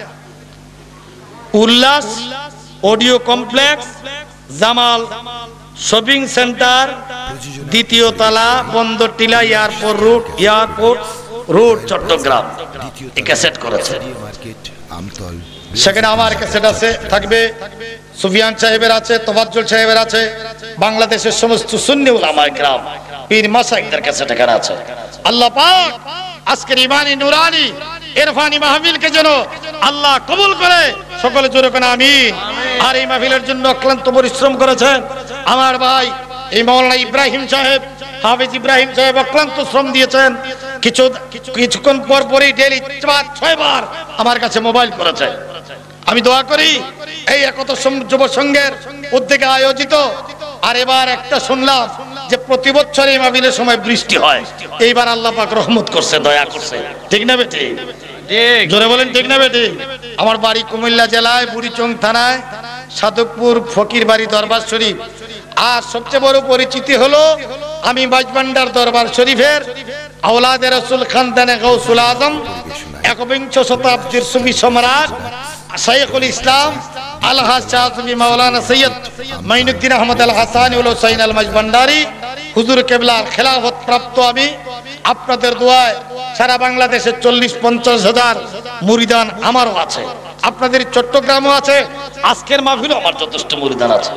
A: Ullas audio complex, Jamal shopping centre, দ্বিতীয় তলা, Bandartila airport road, airport road, Chattogram.
D: দ্বিতীয়
A: এই ক্যাসেট করেছে,
D: তলা, মার্কেট, আমতল।
A: সেখানে আমার ক্যাসেট আছে, থাকবে সুফিয়ান সাহেবের আছে, তোফাজ্জল সাহেবের আছে, বাংলাদেশের সমস্ত সুন্নি উলামায়ে কেরাম, পীর মাশায়েখদের ক্যাসেট এখানে আছে। আল্লাহ পাক আজকের ইমানি নুরানি ইরফানি মাহফিলকে যেন আল্লাহ কবুল করে, সকলে জোরে করে আমিন। আর এই মাহফিলের জন্য অক্লান্ত পরিশ্রম করেছেন আমার ভাই এই মাওলানা ইব্রাহিম সাহেব, হাফেজ ইব্রাহিম সাহেব অক্লান্ত শ্রম দিয়েছেন। কিছু কিছুক্ষণ পর পরই ডেলি চার ছয় বার আমার কাছে মোবাইল করেছে। আমি দোয়া করি এই একতা যুব সংঘের উদ্যোগে আয়োজিত, আর এবার একটা শুনলাম যে প্রতি বছর এই মাহফিলের সময় বৃষ্টি হয়, এইবার আল্লাহ পাক রহমত করছে, দয়া করছে, ঠিক না বেটি?
B: ঠিক
A: জোরে বলেন ঠিক না বেটি? আমার বাড়ি কুমিল্লা জেলায় বুড়িচং থানায় সাধকপুর ফকির বাড়ি দরবার শরীফ, আর সবচেয়ে বড় পরিচিতি হলো আমি বাজবান্ডার দরবার শরীফের আওলাদে রাসূল খানদানে গাউসুল আজম, একবিংশ শতাব্দীর সুফি সম্রাট শাইখুল ইসলাম আলহাজ শাহী মাওলানা সৈয়দ মাইনুদ্দিন আহমদ আল হাসানি ওল হুসাইন আল মাজবান্ডারি হুজুর কেবলার খেলাফত প্রাপ্ত আমি, আপনাদের দোয়ায় সারা বাংলাদেশের চল্লিশ পঞ্চাশ হাজার মুরিদান আমারও আছে, আপনাদের চট্টগ্রামও আছে, আজকের মাহফিলও আমার যথেষ্ট মুরিদান আছে।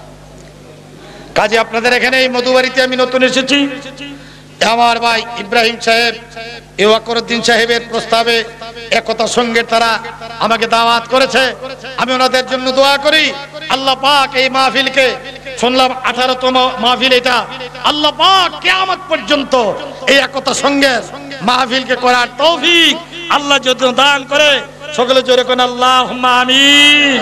A: কাজে আপনাদের এখানে এই মধুবাড়িতে আমি নতুন এসেছি, আমার ভাই ইব্রাহিম সাহেব, ওয়াকরউদ্দিন সাহেবের প্রস্তাবে একতা সঙ্গের তারা আমাকে দাওয়াত করেছে, আমি ওনাদের জন্য দোয়া করি আল্লাহ পাক এই মাহফিলকে, শুনলাম আঠারোতম মাহফিল এটা, আল্লাহ পাক কিয়ামত পর্যন্ত এই একতা সঙ্গের মাহফিলকে করার তৌফিক আল্লাহ যদি দান করে, সকলে জোরে কোন আল্লাহুম্মা আমিন।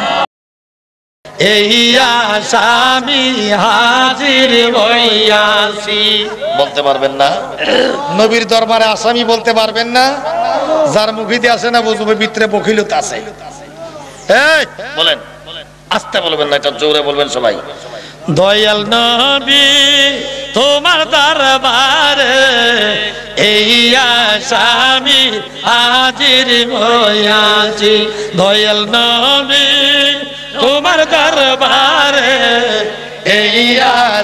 A: এই আসামি হাজির হইয়াছি, বলতে পারবেন না? নবীর দরবারে আসামি বলতে পারবেন না? যার মুখিতে আসে না বুঝবে ভিতরে বখিলতা আছে। এই বলেন, আস্তে বলবেন না, এটা জোরে বলবেন সবাই। দয়াল নবী তোমার দরবারে এই আসামি হাজির হইয়াছি, দয়াল নবী তোমার দরবারে এই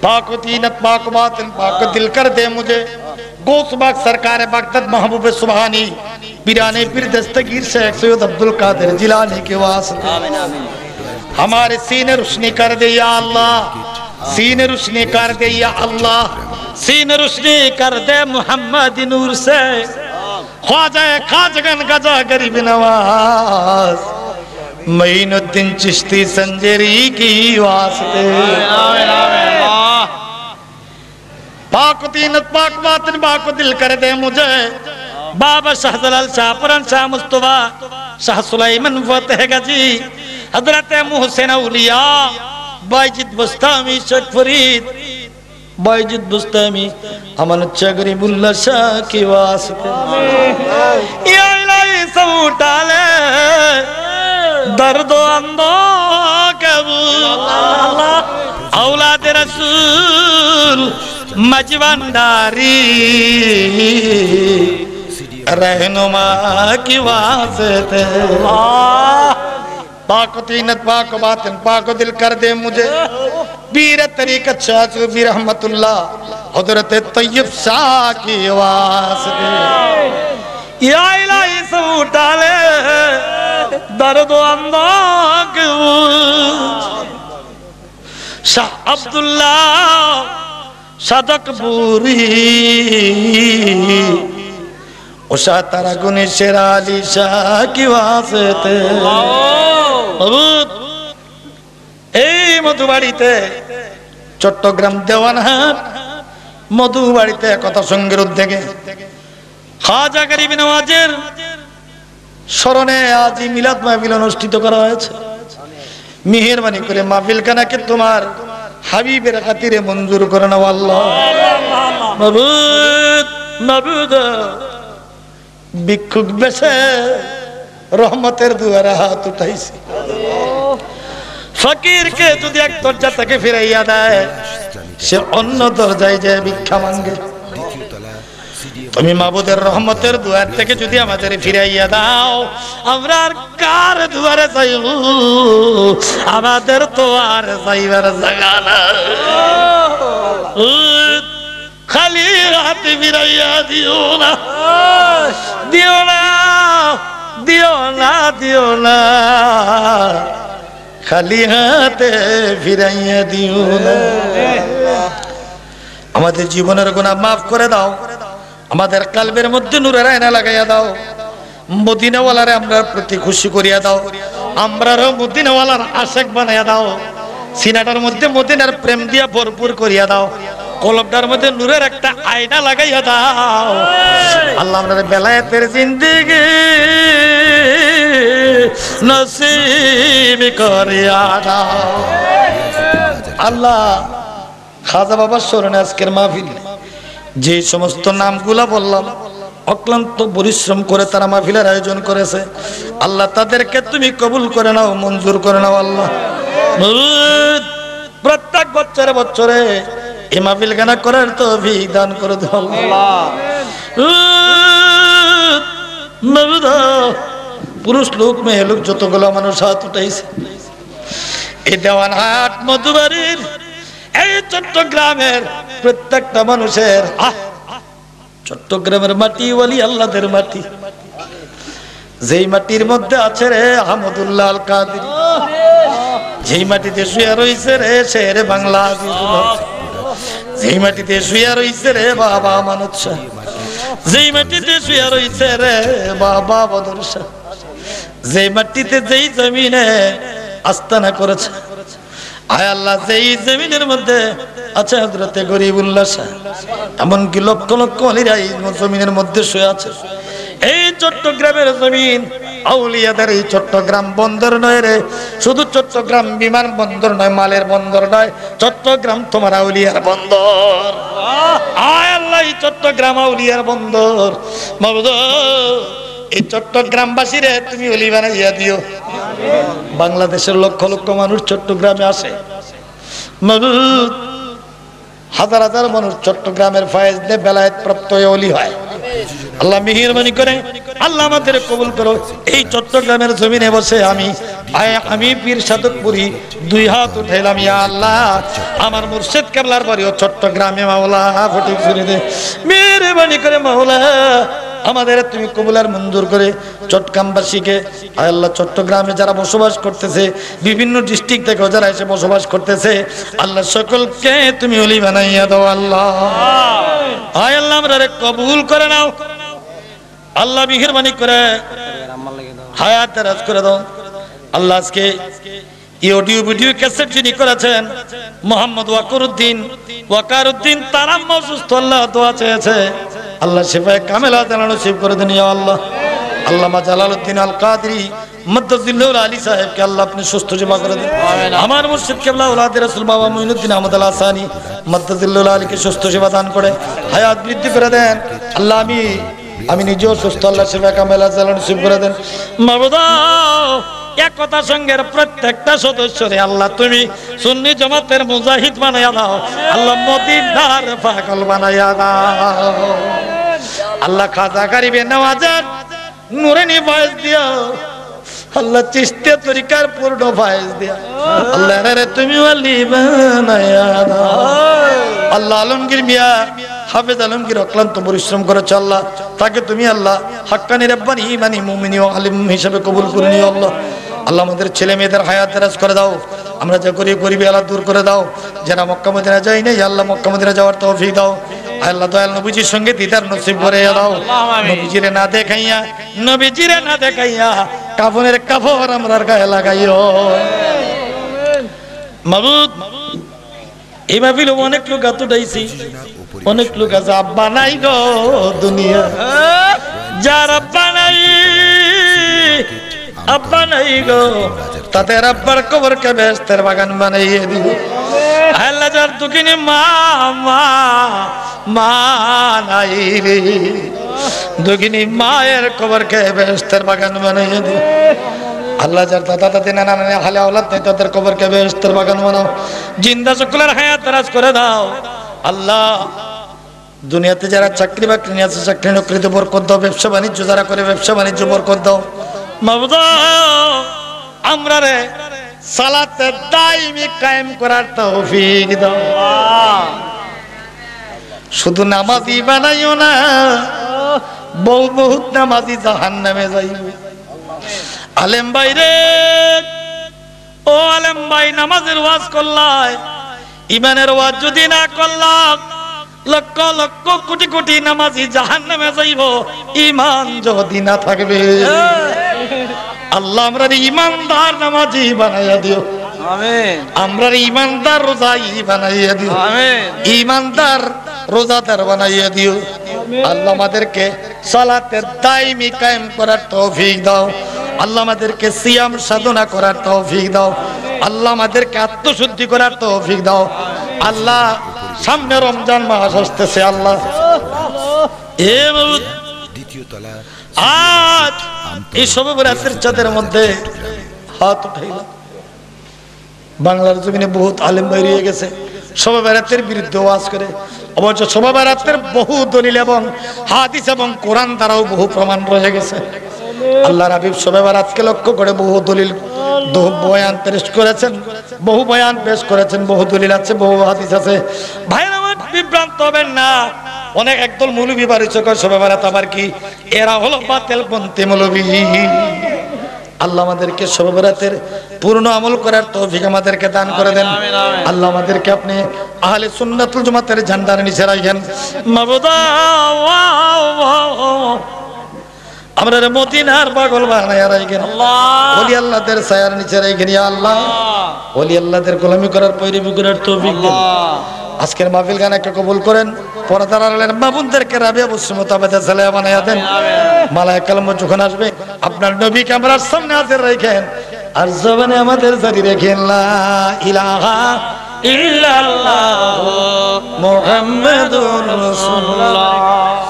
A: पाक तीनत पाक बातिन पाक दिल कर दे मुझे गौस बाग सरकार बगदाद महबूब सुबहानी पीराने पीर दस्तगीर शेख सैयद अब्दुल कादिर जिलानी के वास्ते
B: आमीन आमीन
A: हमारे सीने रोशनी कर दे या अल्लाह सीने रोशनी कर दे या अल्लाह सीने रोशनी कर दे मोहम्मद नूर से ख्वाजा खाजगन गजा गरीब नवाज मईनुद्दीन चिश्ती संजेरी की वास्ते
B: आमीन आमीन
A: पाक तीनत पाक बातिन पाक दिल कर दे मुझे बाबा शाहजलाल शाह पुरान शाह मुस्तफा शाह सुलाइमान फतेह गाजी हजरत मुहसिन औलिया बायजिद बुस्तामी शेख फरीद बायजिद बुस्तामी अमन चगरीबुल्लाह शाह की वास्ते या इलाही सब उठा ले दर्द अंदो कबूल औलाद रसूल मजबंदारी रहनुमा की वास्ते पाक तीनत पाक बातिन पाक दिल कर दे मुझे पीर तरीक़त शाह सूफी रहमतुल्लाह हज़रत तैयब शाह की वास्ते या इलाही सब उठा ले दर्द अंदाज़ शाह अब्दुल्ला सदकपुरी उषा तारा गुनी शेराली शाह की वास्ते এই মধুবাড়িতে চট্টগ্রাম দেওয়ানহাট মধুবাড়িতে কথা সঙ্গের উদ্যোগে খাজা গরিব নওয়াজের স্মরণে আজ মিলাদ মাহফিল অনুষ্ঠিত করা হয়েছে মেহেরবানি করে মাহফিলখানাকে তোমার হাবিবের খাতিরে মঞ্জুর করে নাও আল্লাহ মাবুদ মাবুদ ভিক্ষুক বেশে রহমতের দুয়ারে হাত উঠাইছি ফকির কে যদি এক দরজা থেকে ফিরাইয়া দেয় সে অন্য দরজায় যায় ভিক্ষা মাঙ্গে তুমি মাবুদের রহমতের দুয়ার থেকে যদি আমাদের ফিরাইয়া দাও আমরা আর কার দুয়ারে যাইব আমাদের তো আর যাইবার জায়গা না খালি হাতে ফিরাইয়া দিও না দিও না দিও না দিও না খালি হাতে ফিরাইয়া দিও না আমাদের জীবনের গুনাহ মাফ করে দাও আমাদের কলবের মধ্যে নূরের আয়না লাগাইয়া দাও মদিনাওয়ালারে আমরা প্রতি খুশি করিয়া দাও আমরারও মদিনাওয়ালার আশিক বানাইয়া দাও সিনাটার মধ্যে মদিনার প্রেম দিয়া ভরপুর করিয়া দাও কলবটার মধ্যে নূরের একটা আয়না লাগাইয়া দাও আল্লাহ আমাদের বেলায়েতের জিন্দেগি নসিব করিয়া দাও আল্লাহ খাজা বাবার স্মরণে আজকের মাহফিল যে সমস্ত নামগুলা বললাম অক্লান্ত পরিশ্রম করে তারা মাহফিলের আয়োজন করেছে আল্লাহ তাদেরকে তুমি কবুল করে নাও মঞ্জুর করে নাও আল্লাহ প্রত্যেক বছরে বছরে এই মাহফিল গানা করার তৌফিক দান করে দাও আল্লাহ পুরুষ লোক মেয়ে লোক যতগুলো মানুষ হাত উঠাইছে এই দেওয়ানহাট মধুবাড়ির এই চট্টগ্রামের প্রত্যেকটা মানুষের চট্টগ্রামের মাটি ওয়ালি আল্লাহদের মাটি যেই মাটির মধ্যে আছে রে আহমদুল্লাহ আল কাদের যেই মাটিতে শুয়ে রইছে রে শের বাংলা যেই মাটিতে শুয়ে রইছে রে বাবা মানত শাহ যেই মাটিতে শুয়ে রইছে রে বাবা বদর শাহ যেই মাটিতে যেই জমিনে আস্তানা করেছে আয় আল্লাহ যেই জমিনের মধ্যে আছে হযরত গরিবুল্লাহ শাহ এমনকি লক্ষ লক্ষ ওলিরা এই জমিনের মধ্যে শুয়ে আছে এই চট্টগ্রামের জমিন আউলিয়াদের এই চট্টগ্রাম বন্দর নয় রে শুধু চট্টগ্রাম বিমান বন্দর নয় মালের বন্দর নয় চট্টগ্রাম তোমার আউলিয়ার বন্দর আয় আল্লাহ এই চট্টগ্রাম আউলিয়ার বন্দর মাবুদ এই চট্টগ্রামবাসীরে তুমি ওলি বানাইয়া দিও বাংলাদেশের লক্ষ লক্ষ মানুষ চট্টগ্রামে আসে মাবুদ হাজার হাজার মানুষ চট্টগ্রামের ফয়েজ দিয়ে বেলায়েত প্রাপ্ত হয়ে ওলি হয় আল্লাহ মেহেরবানি করে আল্লাহ আমাদের কবুল করো এই চট্টগ্রামের জমিনে বসে আমি আয় আমি পীর সাধকপুরি দুই হাত উঠাইলাম, ইয়া আল্লাহ আমার মুর্শিদ কেবলার বাড়িও চট্টগ্রামে মাওলা, ফটিকছড়ি দে মেহেরবানি করে মাওলা আমাদের তুমি কবুলার মঞ্জুর করে চট্টগ্রামবাসীকে আয় আল্লাহ চট্টগ্রামে যারা বসবাস করতেছে, বিভিন্ন ডিস্ট্রিক্ট থেকে যারা এসে বসবাস করতেছে, আল্লাহ সকলকে তুমি ওলি বানাইয়া দাও আল্লাহ। আয় আল্লাহ আমরা কবুল করে নাও আল্লাহ, মেহেরবানি করে হায়াত দারাজ করে দাও আল্লাহ। আজকে এই অডিও ভিডিও ক্যাসেট যিনি করেছেন মোহাম্মদ ওয়াকারউদ্দিন ওয়াকারউদ্দিন তারাম সুস্থ আল্লাহ দোয়া চেয়েছে, আল্লাহ শিফায়ে কামেলা দান নসিব করে দেন ইয়া আল্লাহ। আল্লামা জালালউদ্দিন আল কাদরি মদ্দাজিল্লাহুল আলী সাহেবকে আল্লাহ আপনি সুস্থ সেবা করে দেন। আমার মুর্শিদ কেবলা ওলাদ রাসূল বাবা মুঈনুদ্দিন আহমদ আল হাসানী মদ্দাজিল্লাহুল আলীকে সুস্থ সেবা দান করে হায়াত বৃদ্ধি করে দেন আল্লাহ। আমি আমি নিজেও সুস্থ, আল্লাহ শিফায়ে কামেলা দান নসিব করে দেন। মাবুদা একতা সংঘের প্রত্যেকটা সদস্যরে আল্লাহ তুমি সুন্নি জামাতের মুজাহিদ বানাইয়া দাও আল্লাহ, মদিনার পাগল বানাইয়া দাও আল্লাহ। খাজা গরিবে নওয়াজের নূরানি ফয়েজ দিও আল্লাহ, চিশতিয়া তরিকার পূর্ণ ফয়েজ দিও আল্লাহ, রে তুমি ওলি বানাইয়া দাও আল্লাহ। আলমগীর মিয়া হাফেজ আলমগীর অক্লান্ত পরিশ্রম করেছে আল্লাহ, তাকে তুমি আল্লাহ হাক্কানি রব্বানি ইমানি মুমিনি ও আলিম হিসেবে কবুল করে নিও আল্লাহ। আল্লাহ আমাদের ছেলে মেয়েদের হায়াত দারাজ করে দাও, আমরা যা করি গরিবি আল্লাহ দূর করে দাও, যারা মক্কা মদিনা যাই নাই আল্লাহ মক্কা মদিনা যাওয়ার তৌফিক দাও আল্লাহ। দয়াল নবীজির সঙ্গে দিদার নসিব করে দাও, নবীজিরে না দেখাইয়া নবীজিরে না দেখাইয়া কাফনের কাফর আমরার গায়ে লাগাইও মাবুদ। এই মাহফিল অনেক লোক হাত উঠাইছি, অনেক লোক আছে আব্বা নাই গো দুনিয়া, যার আব্বা নাই আব্বা নাই গো তাদের আব্বার কবরকে বেহেশতের বাগান বানাইয়ে দিব আল্লাহ। যার দুঃখিনী মা মা মা নাই রে, দুঃখিনী মায়ের কবরকে বেহেশতের বাগান বানাইয়ে দিব আল্লাহ। যার দাদা দাদি নানা নানি হালে আওলাদ নেই তাদের কবরকে বেহেশতের বাগান বানাও, জিন্দা সকলের হায়াত দারাজ করে দাও আল্লাহ। দুনিয়াতে যারা চাকরি বাকরি নিয়ে আছে চাকরি নকরিতে বরকত দাও, ব্যবসা বাণিজ্য যারা করে ব্যবসা বাণিজ্য বরকত দাও মাবুদ। আমরা রে সালাতে দাইমি কায়েম করার তৌফিক দাও, শুধু নামাজি বানাইও না, বহু বহুত নামাজি জাহান্নামে যাইবে। আলেম ভাই রে, ও আলেম ভাই নামাজের ওয়াজ করলাই, ইমানের ওয়াজ যদি না করলাম লক্ষ লক্ষ কোটি কোটি নামাজি জাহান্নামে যাইব ঈমান যদি না থাকবে। আল্লাহ আমরা ঈমানদার নামাজি বানাইয়া দিও আমিন, আমরা ঈমানদার রোজাই বানাইয়া দিও আমিন, ঈমানদার রোজাদার বানাইয়া দিও আল্লাহ। আমাদেরকে সালাতের দাইমি কায়েম করার তৌফিক দাও আল্লাহ, আমাদেরকে সিয়াম সাধনা করার তৌফিক দাও আল্লাহ, আমাদেরকে আত্মশুদ্ধি করার তৌফিক দাও আল্লাহ। সামনে রমজান মাস আসতেছে আল্লাহ, এ
D: দ্বিতীয় তলা
A: আজ এই শবে বরাতের চাঁদের মধ্যে হাত উঠাইলাম। বাংলার জমিনে বহুত আলেম ভাই রয়ে গেছে শবে বরাতের বিরুদ্ধে ওয়াজ করে, অবশ্য শবে বরাতের বহু দলিল এবং হাদিস এবং কোরআন দ্বারাও বহু প্রমাণ রয়ে গেছে। আল্লাহর হাবিব শবে বরাতকে লক্ষ্য করে বহু দলিল বয়ান পেশ করেছেন, বহু বয়ান পেশ করেছেন, বহু দলিল আছে, বহু হাদিস আছে। ভাইরা আমার বিভ্রান্ত হবেন না, অনেক একদল মৌলবী বাড়িছে শবে বরাত আবার কি, এরা হলো বাতিলপন্থী মৌলবী। আল্লাহ আমাদেরকে শবে বরাতের পূর্ণ আমল করার তৌফিক আমাদেরকে দান করে দেন আল্লাহ। আমাদেরকে আপনি আহলে সুন্নাতুল জামাতের ঝান্ডার নিচে রাখেন মাবুদা, আমরা মদিনার পাগল বানায়া রাখেন আল্লাহ, ওলি আল্লাহদের ছায়ার নিচে রাখেন ইয়া আল্লাহ, ওলি আল্লাহদের গোলামি করার পয়রবি করার তৌফিক দেন। আজকের মাহফিল গানকে কবুল করেন, পর্দার আড়ালের মাবুনদেরকে রাবিয়া মুসলিমতাবাদে সালায়া বানায়া দেন। মালায়েকা কালাম যখন আসবে আপনার নবীকে আমরার সামনে হাজির রাখেন আর জবানে আমাদের জারি রাখেন লা ইলাহা ইল্লাল্লাহ মুহাম্মাদুর রাসূলুল্লাহ।